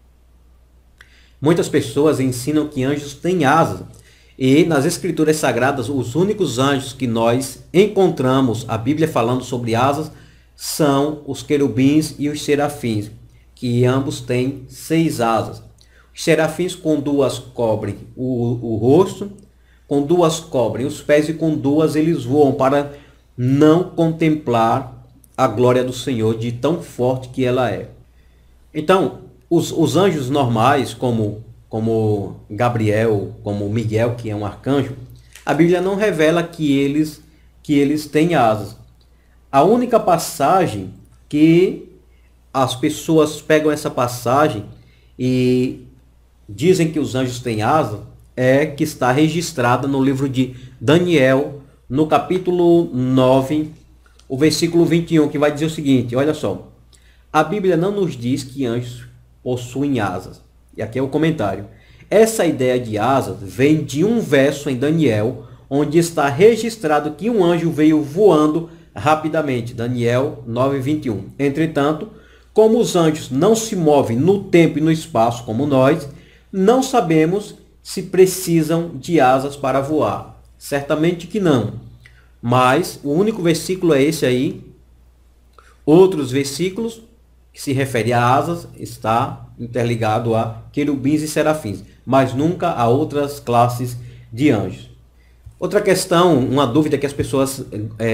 Muitas pessoas ensinam que anjos têm asas. E nas escrituras sagradas, os únicos anjos que nós encontramos a Bíblia falando sobre asas são os querubins e os serafins, que ambos têm 6 asas. Os serafins com 2 cobrem o rosto, com 2 cobrem os pés e com 2 eles voam para não contemplar a glória do Senhor de tão forte que ela é. Então, os anjos normais, como Gabriel, como Miguel, que é um arcanjo, a Bíblia não revela que eles têm asas. A única passagem que as pessoas pegam essa passagem e dizem que os anjos têm asas é que está registrada no livro de Daniel, no capítulo 9, o versículo 21, que vai dizer o seguinte, olha só. A Bíblia não nos diz que anjos possuem asas. E aqui é o comentário. Essa ideia de asas vem de um verso em Daniel, onde está registrado que um anjo veio voando rapidamente. Daniel 9, 21. Entretanto, como os anjos não se movem no tempo e no espaço como nós, não sabemos se precisam de asas para voar. Certamente que não. Mas o único versículo é esse aí, Outros versículos que se refere a asas está interligado a querubins e serafins, mas nunca a outras classes de anjos. Outra questão, uma dúvida que as pessoas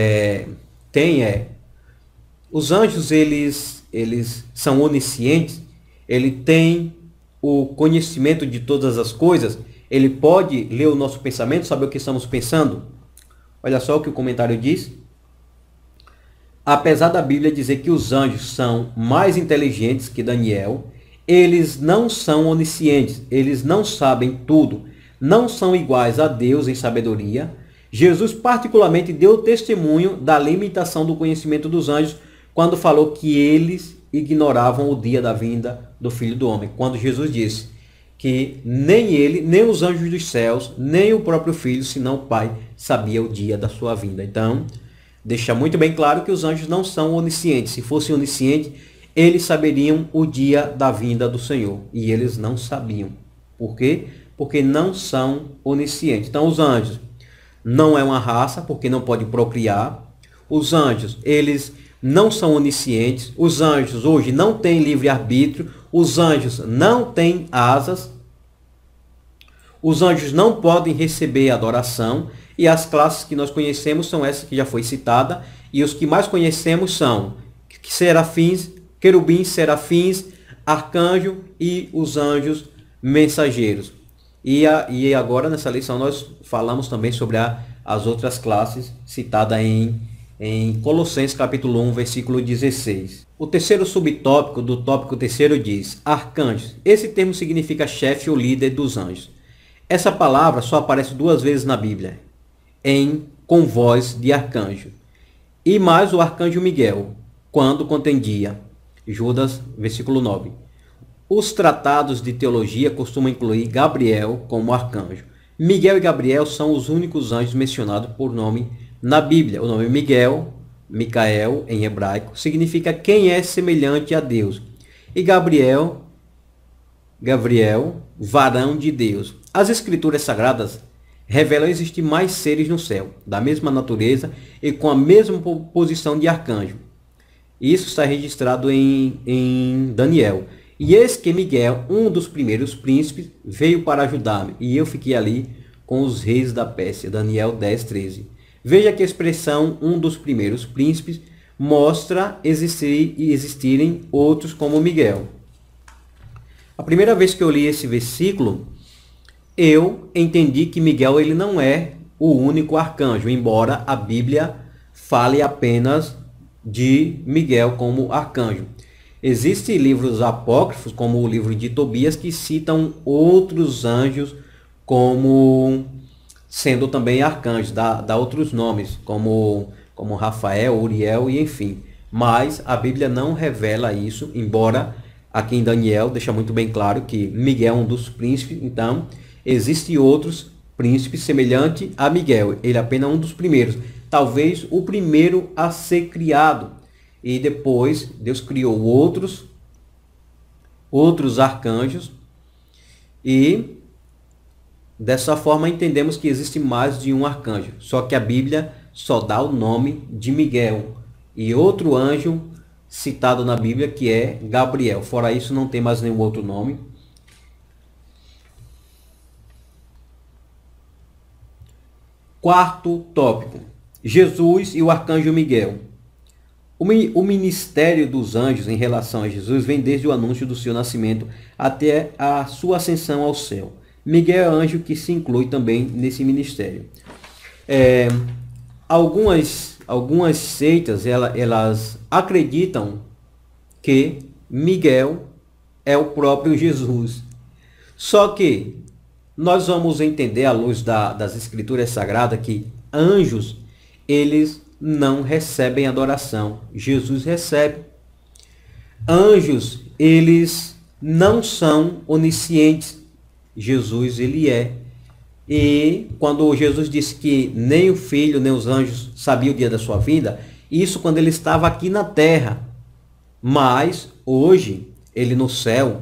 têm é: os anjos eles são oniscientes? Ele tem o conhecimento de todas as coisas? Ele pode ler o nosso pensamento, saber o que estamos pensando? Olha só o que o comentário diz. Apesar da Bíblia dizer que os anjos são mais inteligentes que Daniel, eles não são oniscientes, eles não sabem tudo, não são iguais a Deus em sabedoria. Jesus particularmente deu testemunho da limitação do conhecimento dos anjos quando falou que eles ignoravam o dia da vinda do Filho do Homem. Quando Jesus disse que nem ele, nem os anjos dos céus, nem o próprio Filho, senão o Pai, sabia o dia da sua vinda. Então, deixa muito bem claro que os anjos não são oniscientes. Se fossem oniscientes, eles saberiam o dia da vinda do Senhor. E eles não sabiam. Por quê? Porque não são oniscientes. Então, os anjos não é uma raça, porque não pode procriar. Os anjos, eles não são oniscientes. Os anjos hoje não têm livre-arbítrio. Os anjos não têm asas. Os anjos não podem receber adoração. E as classes que nós conhecemos são essas que já foi citada. E os que mais conhecemos são serafins, querubins, serafins, arcanjo e os anjos mensageiros. E agora nessa lição nós falamos também sobre as outras classes citadas em Colossenses capítulo 1, versículo 16. O terceiro subtópico do tópico terceiro diz: arcanjos. Esse termo significa chefe ou líder dos anjos. Essa palavra só aparece 2 vezes na Bíblia, com voz de arcanjo. E mais o arcanjo Miguel, quando contendia. Judas, versículo 9. Os tratados de teologia costumam incluir Gabriel como arcanjo. Miguel e Gabriel são os únicos anjos mencionados por nome na Bíblia. O nome Miguel, Micael, em hebraico, significa quem é semelhante a Deus. E Gabriel, varão de Deus. As escrituras sagradas revelam existir mais seres no céu, da mesma natureza e com a mesma posição de arcanjo. Isso está registrado em Daniel. E eis que Miguel, um dos primeiros príncipes, veio para ajudar-me, e eu fiquei ali com os reis da Pérsia. Daniel 10, 13. Veja que a expressão um dos primeiros príncipes mostra existirem outros como Miguel. A primeira vez que eu li esse versículo, eu entendi que Miguel ele não é o único arcanjo, embora a Bíblia fale apenas de Miguel como arcanjo. Existem livros apócrifos, como o livro de Tobias, que citam outros anjos como sendo também arcanjos, dá outros nomes, como Rafael, Uriel e enfim. Mas a Bíblia não revela isso, embora aqui em Daniel deixa muito bem claro que Miguel é um dos príncipes. Então, existem outros príncipes semelhantes a Miguel. Ele é apenas um dos primeiros. Talvez o primeiro a ser criado. E depois Deus criou outros arcanjos. E dessa forma entendemos que existe mais de um arcanjo. Só que a Bíblia só dá o nome de Miguel. E outro anjo citado na Bíblia que é Gabriel. Fora isso não tem mais nenhum outro nome. Quarto tópico: Jesus e o arcanjo Miguel. O ministério dos anjos em relação a Jesus vem desde o anúncio do seu nascimento até a sua ascensão ao céu. Miguel é anjo que se inclui também nesse ministério. Algumas seitas elas acreditam que Miguel é o próprio Jesus. Só que nós vamos entender à luz das escrituras sagradas que anjos, eles não recebem adoração. Jesus recebe. Anjos, eles não são oniscientes. Jesus, ele é. E quando Jesus disse que nem o Filho, nem os anjos sabiam o dia da sua vinda, isso quando ele estava aqui na terra. Mas, hoje, ele no céu,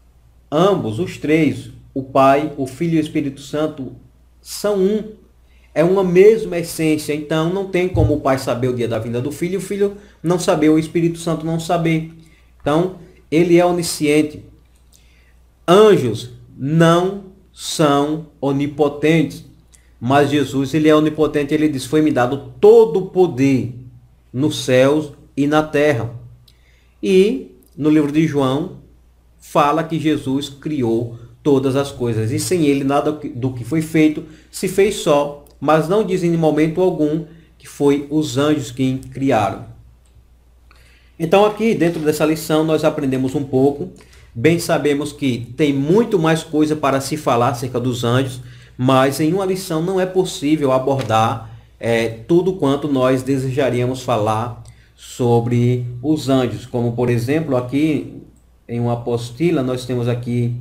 ambos, os três, o Pai, o Filho e o Espírito Santo, são um. é uma mesma essência. Então não tem como o Pai saber o dia da vinda do Filho e o Filho não saber, o Espírito Santo não saber. Então ele é onisciente. Anjos não são onipotentes, mas Jesus, ele é onipotente. Ele diz: foi-me dado todo o poder nos céus e na terra. E no livro de João fala que Jesus criou todas as coisas e sem ele nada do que foi feito se fez só, mas não diz em momento algum que foi os anjos quem criaram. Então aqui dentro dessa lição nós aprendemos um pouco. Bem sabemos que tem muito mais coisa para se falar acerca dos anjos, mas em uma lição não é possível abordar tudo quanto nós desejaríamos falar sobre os anjos. Como por exemplo aqui em uma apostila nós temos aqui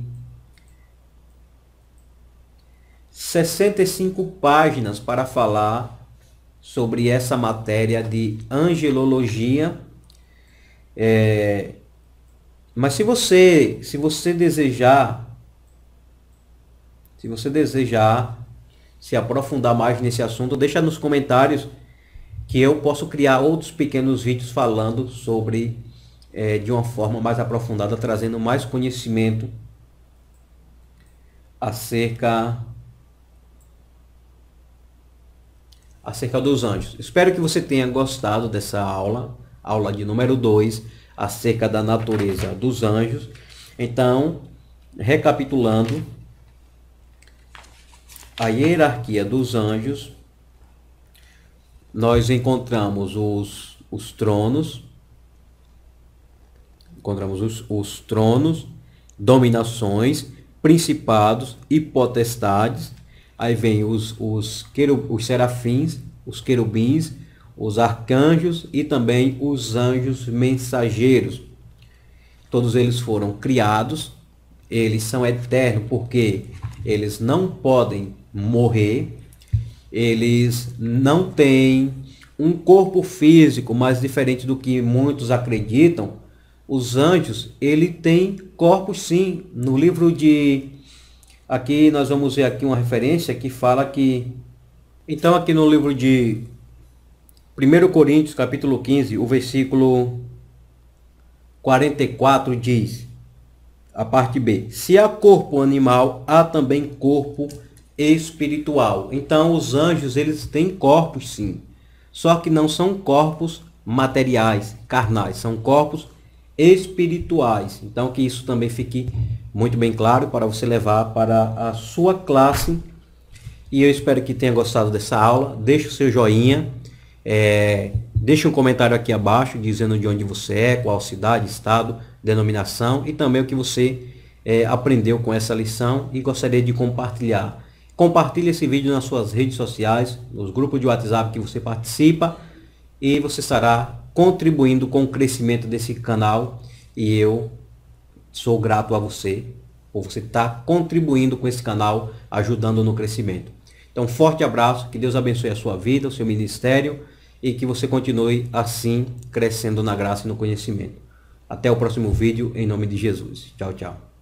65 páginas para falar sobre essa matéria de angelologia. Mas se você desejar se aprofundar mais nesse assunto, deixa nos comentários que eu posso criar outros pequenos vídeos falando sobre de uma forma mais aprofundada, trazendo mais conhecimento acerca dos anjos. Espero que você tenha gostado dessa aula de número 2, acerca da natureza dos anjos. Então, recapitulando, a hierarquia dos anjos, nós encontramos os tronos, os tronos, dominações, principados e potestades. Aí vem os serafins, os querubins, os arcanjos e também os anjos mensageiros. Todos eles foram criados, eles são eternos porque eles não podem morrer, eles não têm um corpo físico, mas diferente do que muitos acreditam, os anjos, ele tem corpos sim. No livro de... Aqui nós vamos ver aqui uma referência que fala que... Então aqui no livro de 1 Coríntios, capítulo 15, o versículo 44 diz, a parte B: se há corpo animal, há também corpo espiritual. Então os anjos, eles têm corpos sim, só que não são corpos materiais, carnais, são corpos espirituais. Então que isso também fique muito bem claro para você levar para a sua classe. E eu espero que tenha gostado dessa aula. Deixe o seu joinha, deixe um comentário aqui abaixo dizendo de onde você é, qual cidade, estado, denominação e também o que você aprendeu com essa lição e gostaria de compartilhar. Compartilhe esse vídeo nas suas redes sociais, nos grupos de WhatsApp que você participa, e você estará contribuindo com o crescimento desse canal. E eu sou grato a você por você estar contribuindo com esse canal, ajudando no crescimento. Então, um forte abraço, que Deus abençoe a sua vida, o seu ministério, e que você continue assim, crescendo na graça e no conhecimento. Até o próximo vídeo, em nome de Jesus. Tchau, tchau.